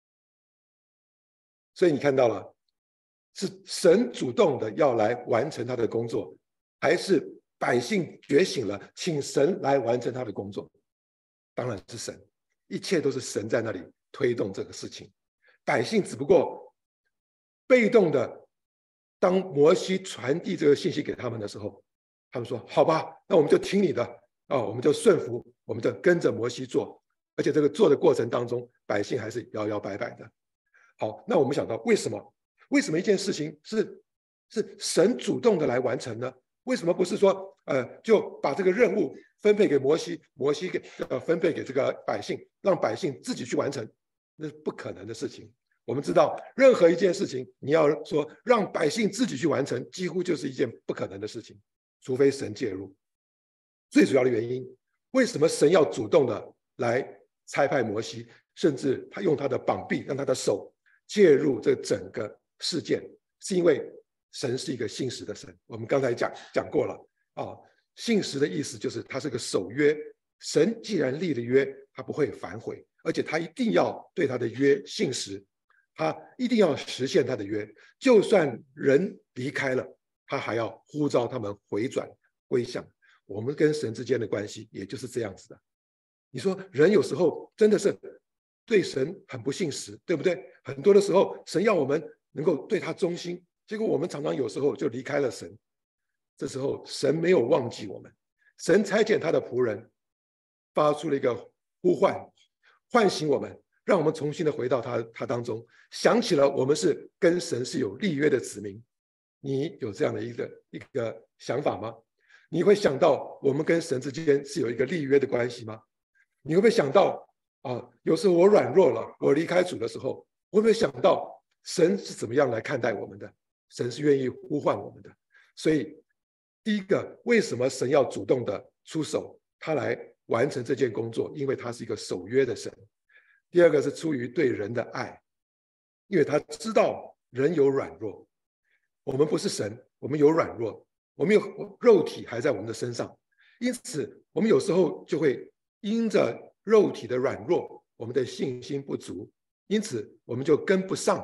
所以你看到了，是神主动的要来完成他的工作，还是百姓觉醒了，请神来完成他的工作？当然是神，一切都是神在那里推动这个事情，百姓只不过被动的，当摩西传递这个信息给他们的时候，他们说好吧，那我们就听你的啊，我们就顺服，我们就跟着摩西做。而且这个做的过程当中，百姓还是摇摇摆摆的。好，那我们想到为什么？为什么一件事情是是神主动的来完成呢？为什么不是说呃就把这个任务分配给摩西，摩西给呃分配给这个百姓，让百姓自己去完成？那是不可能的事情。我们知道，任何一件事情，你要说让百姓自己去完成，几乎就是一件不可能的事情，除非神介入。最主要的原因，为什么神要主动的来差派摩西，甚至他用他的膀臂，让他的手介入这整个事件，是因为神是一个信实的神。我们刚才讲讲过了啊，信实的意思就是他是个守约。神既然立了约，他不会反悔，而且他一定要对他的约信实，他一定要实现他的约。就算人离开了，他还要呼召他们回转归向。我们跟神之间的关系也就是这样子的。你说人有时候真的是对神很不信实，对不对？很多的时候神要我们能够对他忠心，结果我们常常有时候就离开了神。这时候神没有忘记我们，神差遣他的仆人发出了一个呼唤，唤醒我们，让我们重新的回到他他当中，想起了我们是跟神是有立约的子民。你有这样的一个一个想法吗？你会想到我们跟神之间是有一个立约的关系吗？你会不会想到啊？有时候我软弱了，我离开主的时候，会不会想到神是怎么样来看待我们的？神是愿意呼唤我们的。所以第一个，为什么神要主动的出手，他来完成这件工作？因为他是一个守约的神。第二个是出于对人的爱，因为他知道人有软弱，我们不是神，我们有软弱，我们有肉体还在我们的身上，因此我们有时候就会因着肉体的软弱，我们的信心不足，因此我们就跟不上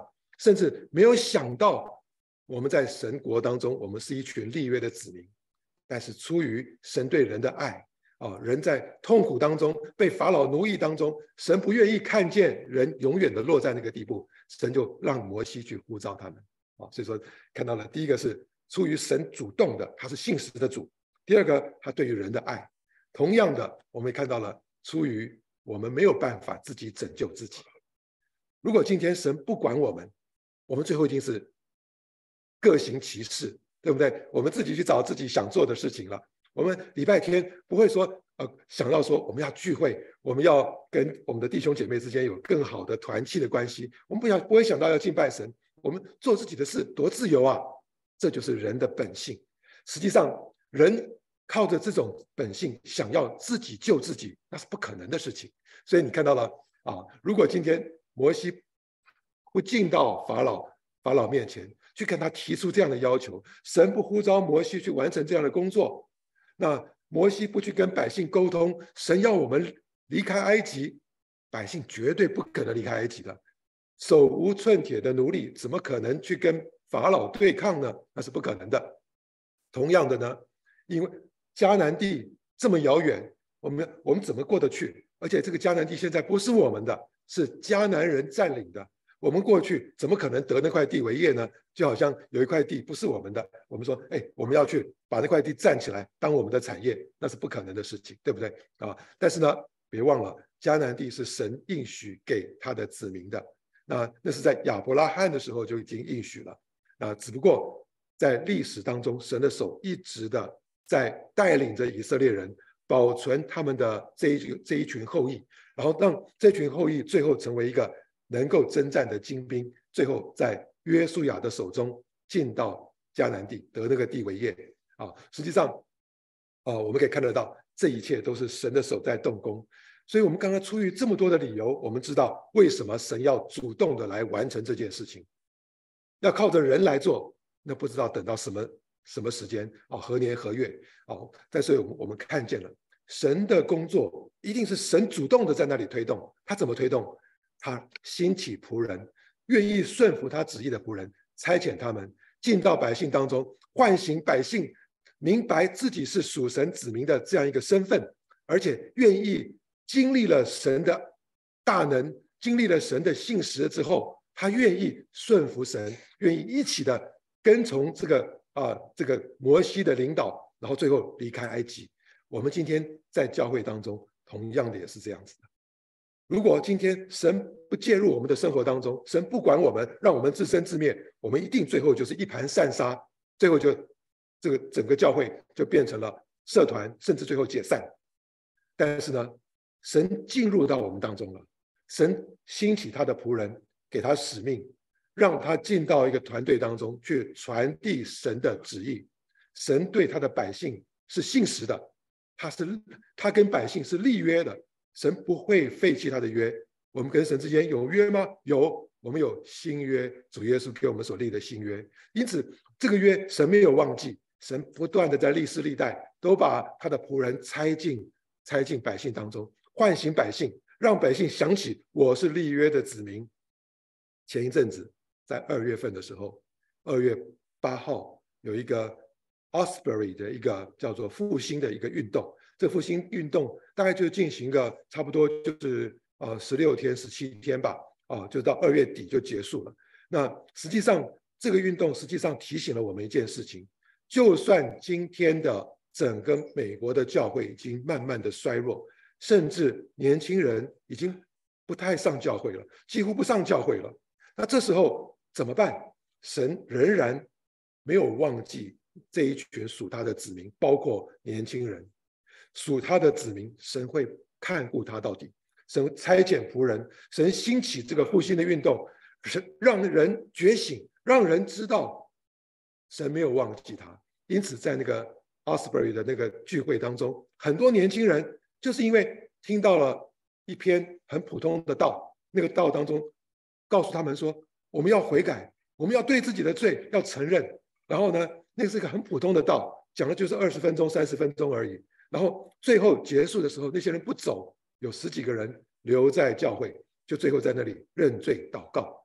甚至没有想到我们在神国当中，我们是一群立约的子民。但是出于神对人的爱啊，人在痛苦当中被法老奴役当中，神不愿意看见人永远的落在那个地步，神就让摩西去呼召他们啊。所以说看到了，第一个是出于神主动的，他是信实的主；第二个，他对于人的爱。同样的，我们也看到了出于我们没有办法自己拯救自己。如果今天神不管我们，我们最后一定是各行其事，对不对？我们自己去找自己想做的事情了。我们礼拜天不会说呃想到说我们要聚会，我们要跟我们的弟兄姐妹之间有更好的团契的关系，我们不想不会想到要敬拜神，我们做自己的事多自由啊！这就是人的本性。实际上，人靠着这种本性想要自己救自己，那是不可能的事情。所以你看到了啊，如果今天摩西不进到法老法老面前去跟他提出这样的要求，神不呼召摩西去完成这样的工作，那摩西不去跟百姓沟通，神要我们离开埃及，百姓绝对不可能离开埃及的。手无寸铁的奴隶怎么可能去跟法老对抗呢？那是不可能的。同样的呢，因为迦南地这么遥远，我们我们怎么过得去？而且这个迦南地现在不是我们的，是迦南人占领的。我们过去怎么可能得那块地为业呢？就好像有一块地不是我们的，我们说，哎，我们要去把那块地占起来当我们的产业，那是不可能的事情，对不对啊？但是呢，别忘了，迦南地是神应许给他的子民的，那那是在亚伯拉罕的时候就已经应许了。啊，只不过在历史当中，神的手一直的在带领着以色列人保存他们的这一这一群后裔，然后让这群后裔最后成为一个能够征战的精兵，最后在约书亚的手中进到迦南地，得那个地为业啊。实际上，啊，我们可以看得到，这一切都是神的手在动工。所以我们刚刚出于这么多的理由，我们知道为什么神要主动的来完成这件事情。要靠着人来做，那不知道等到什么什么时间啊，何年何月啊？但是我们我们看见了神的工作，一定是神主动的在那里推动。他怎么推动？他兴起仆人，愿意顺服他旨意的仆人，差遣他们进到百姓当中，唤醒百姓明白自己是属神子民的这样一个身份，而且愿意经历了神的大能，经历了神的信实之后，他愿意顺服神，愿意一起的跟从这个啊、呃、这个摩西的领导，然后最后离开埃及。我们今天在教会当中，同样的也是这样子的。如果今天神不介入我们的生活当中，神不管我们，让我们自生自灭，我们一定最后就是一盘散沙，最后就这个整个教会就变成了社团，甚至最后解散。但是呢，神进入到我们当中了，神兴起他的仆人，给他使命，让他进到一个团队当中去传递神的旨意。神对他的百姓是信实的，他是他跟百姓是立约的，神不会废弃他的约。我们跟神之间有约吗？有，我们有新约，主耶稣给我们所立的新约。因此这个约神没有忘记，神不断的在历世历代都把他的仆人差进差进百姓当中，唤醒百姓，让百姓想起我是立约的子民。前一阵子在二月份的时候，二月八号有一个 Osbury 的一个叫做复兴的一个运动，这复兴运动大概就进行个差不多就是呃十六天十七天吧，啊，就到二月底就结束了。那实际上这个运动实际上提醒了我们一件事情，就算今天的整个美国的教会已经慢慢的衰弱，甚至年轻人已经不太上教会了，几乎不上教会了。那这时候怎么办？神仍然没有忘记这一群属他的子民，包括年轻人，属他的子民，神会看顾他到底。神差遣仆人，神兴起这个复兴的运动，让人觉醒，让人知道神没有忘记他。因此在那个 Osbury 的那个聚会当中，很多年轻人就是因为听到了一篇很普通的道，那个道当中告诉他们说，我们要悔改，我们要对自己的罪要承认。然后呢，那是一个很普通的道，讲的就是二十分钟三十分钟而已。然后最后结束的时候，那些人不走，有十几个人留在教会，就最后在那里认罪祷告。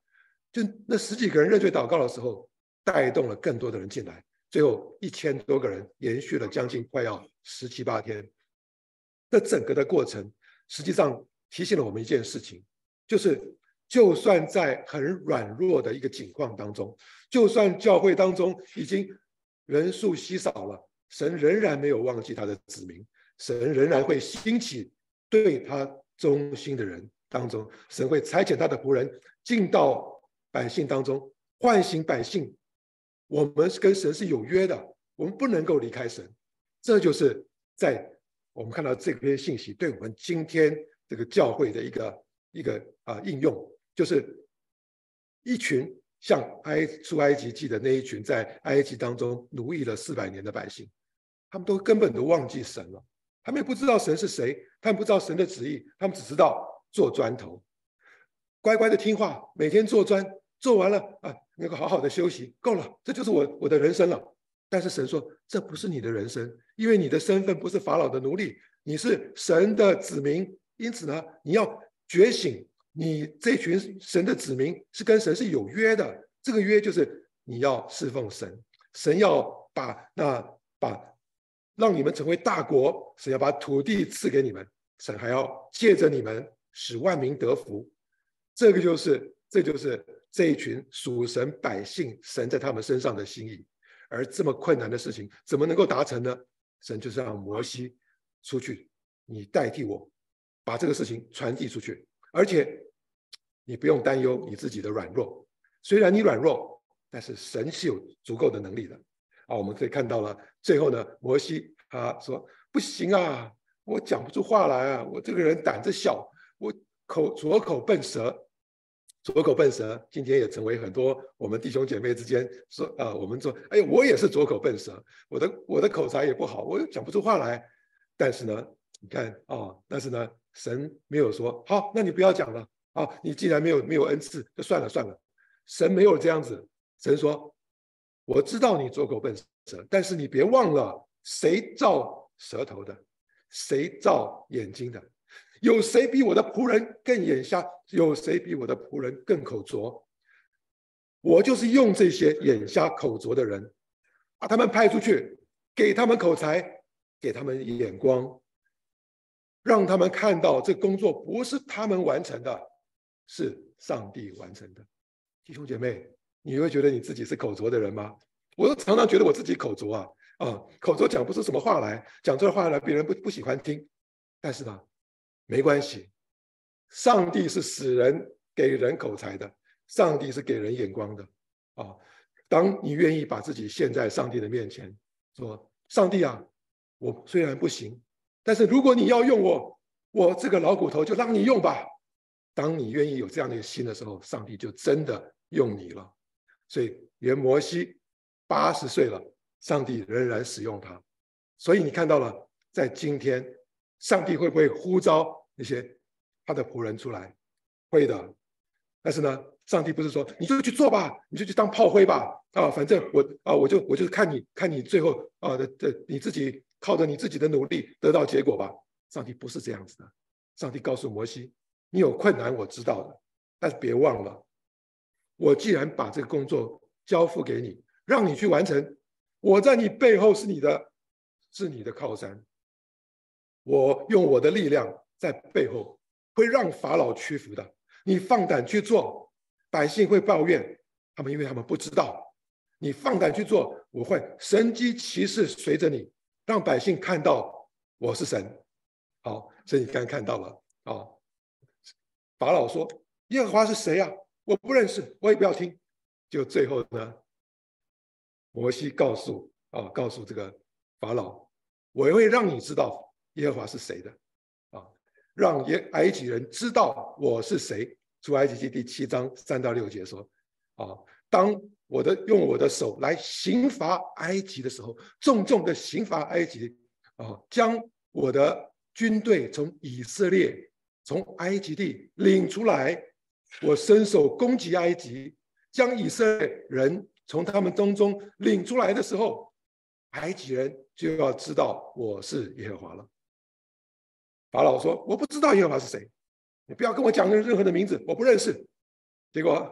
就那十几个人认罪祷告的时候，带动了更多的人进来，最后一千多个人，延续了将近快要十七八天。这整个的过程，实际上提醒了我们一件事情，就是就算在很软弱的一个境况当中，就算教会当中已经人数稀少了，神仍然没有忘记他的子民，神仍然会兴起对他忠心的人当中，神会差遣他的仆人进到百姓当中，唤醒百姓。我们跟神是有约的，我们不能够离开神。这就是在我们看到这篇信息对我们今天这个教会的一个一个啊应用，就是一群像埃出埃及记的那一群在埃及当中奴役了四百年的百姓，他们都根本都忘记神了，他们也不知道神是谁，他们不知道神的旨意，他们只知道做砖头，乖乖的听话，每天做砖，做完了啊，能够好好的休息，够了，这就是我我的人生了。但是神说，这不是你的人生，因为你的身份不是法老的奴隶，你是神的子民。因此呢，你要觉醒，你这群神的子民是跟神是有约的，这个约就是你要侍奉神，神要把那把让你们成为大国，神要把土地赐给你们，神还要借着你们使万民得福。这个就是这就是这一群属神百姓，神在他们身上的心意。而这么困难的事情怎么能够达成呢？神就是让摩西出去，你代替我把这个事情传递出去，而且你不用担忧你自己的软弱，虽然你软弱，但是神是有足够的能力的啊。我们可以看到了最后呢，摩西他说不行啊，我讲不出话来啊，我这个人胆子小，我口左口笨舌。左口笨舌，今天也成为很多我们弟兄姐妹之间说啊、呃，我们说，哎，我也是左口笨舌，我的我的口才也不好，我讲不出话来。但是呢，你看啊、哦，但是呢，神没有说好，那你不要讲了啊，你既然没有没有恩赐，就算了算了。神没有这样子，神说，我知道你左口笨舌，但是你别忘了，谁造舌头的，谁造眼睛的。有谁比我的仆人更眼瞎？有谁比我的仆人更口拙？我就是用这些眼瞎口拙的人，把他们派出去，给他们口才，给他们眼光，让他们看到这工作不是他们完成的，是上帝完成的。弟兄姐妹，你会觉得你自己是口拙的人吗？我常常觉得我自己口拙啊，啊，口拙讲不出什么话来，讲出来话来别人不不喜欢听，但是呢，没关系，上帝是使人给人口才的，上帝是给人眼光的啊。当你愿意把自己献在上帝的面前，说上帝啊，我虽然不行，但是如果你要用我，我这个老骨头就让你用吧。当你愿意有这样的一个心的时候，上帝就真的用你了。所以连摩西八十岁了，上帝仍然使用他。所以你看到了，在今天上帝会不会呼召那些他的仆人出来？会的。但是呢，上帝不是说你就去做吧，你就去当炮灰吧，啊，反正我啊，我就我就看你看你最后啊的的你自己靠着你自己的努力得到结果吧。上帝不是这样子的。上帝告诉摩西，你有困难我知道的，但是别忘了，我既然把这个工作交付给你，让你去完成，我在你背后是你的是你的靠山。我用我的力量在背后会让法老屈服的。你放胆去做，百姓会抱怨他们，因为他们不知道。你放胆去做，我会神机骑士随着你，让百姓看到我是神。好，所以你刚刚看到了啊、哦，法老说耶和华是谁啊？我不认识，我也不要听。就最后呢，摩西告诉啊、哦，告诉这个法老，我会让你知道耶和华是谁的啊，让埃及人知道我是谁。出埃及记第七章三到六节说啊，当我的用我的手来刑罚埃及的时候，重重的刑罚埃及啊，将我的军队从以色列从埃及地领出来，我伸手攻击埃及，将以色列人从他们当中领出来的时候，埃及人就要知道我是耶和华了。法老说我不知道耶和华是谁，你不要跟我讲任何的名字，我不认识。结果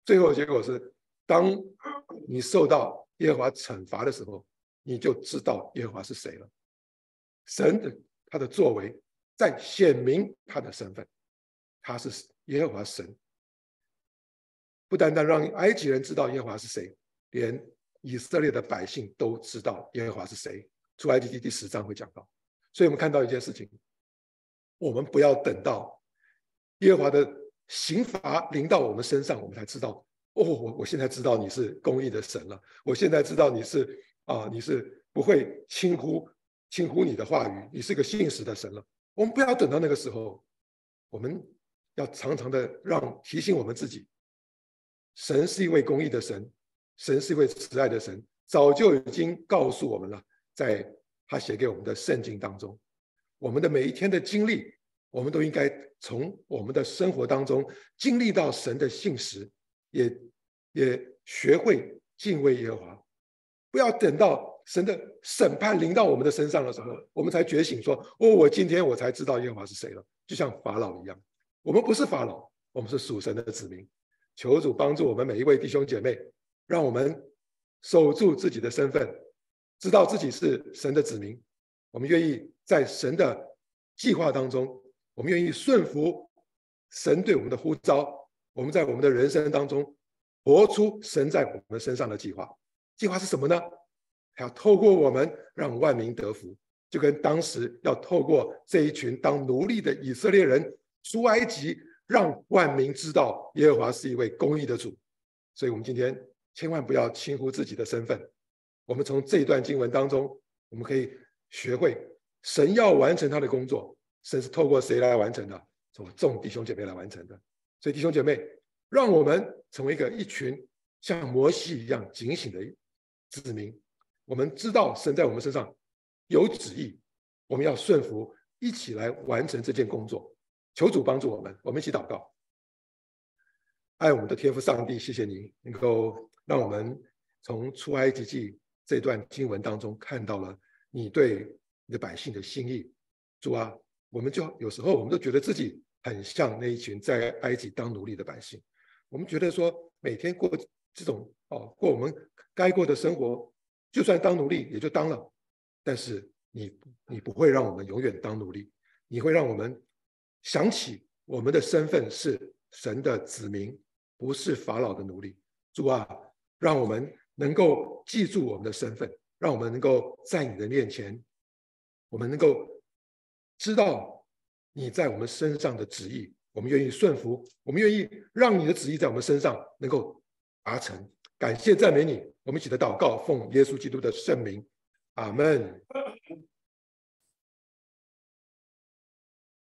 最后的结果是，当你受到耶和华惩罚的时候，你就知道耶和华是谁了。神的他的作为在显明他的身份，他是耶和华神。不单单让埃及人知道耶和华是谁，连以色列的百姓都知道耶和华是谁。出埃及记第十章会讲到。所以我们看到一件事情，我们不要等到耶和华的刑罚临到我们身上，我们才知道，哦，我我现在知道你是公义的神了，我现在知道你是啊、呃，你是不会轻忽轻忽你的话语，你是个信实的神了。我们不要等到那个时候，我们要常常的让提醒我们自己，神是一位公义的神，神是一位慈爱的神，早就已经告诉我们了，在他写给我们的圣经当中，我们的每一天的经历，我们都应该从我们的生活当中经历到神的信实，也也学会敬畏耶和华。不要等到神的审判临到我们的身上的时候，我们才觉醒说，哦，我今天我才知道耶和华是谁了。就像法老一样，我们不是法老，我们是属神的子民。求主帮助我们每一位弟兄姐妹，让我们守住自己的身份，知道自己是神的子民。我们愿意在神的计划当中，我们愿意顺服神对我们的呼召，我们在我们的人生当中活出神在我们身上的计划。计划是什么呢？要透过我们让万民得福，就跟当时要透过这一群当奴隶的以色列人出埃及，让万民知道耶和华是一位公义的主。所以我们今天千万不要轻忽自己的身份。我们从这一段经文当中，我们可以学会神要完成他的工作，神是透过谁来完成的？从众弟兄姐妹来完成的。所以弟兄姐妹，让我们成为一个一群像摩西一样警醒的子民。我们知道神在我们身上有旨意，我们要顺服，一起来完成这件工作。求主帮助我们，我们一起祷告。爱我们的天父上帝，谢谢你能够让我们从出埃及记这段经文当中看到了你对你的百姓的心意。主啊，我们就有时候我们都觉得自己很像那一群在埃及当奴隶的百姓，我们觉得说每天过这种哦过我们该过的生活，就算当奴隶也就当了，但是你你不会让我们永远当奴隶，你会让我们想起我们的身份是神的子民，不是法老的奴隶。主啊，让我们能够记住我们的身份，让我们能够在你的面前，我们能够知道你在我们身上的旨意，我们愿意顺服，我们愿意让你的旨意在我们身上能够达成。感谢赞美你，我们一起的祷告，奉耶稣基督的圣名，阿们。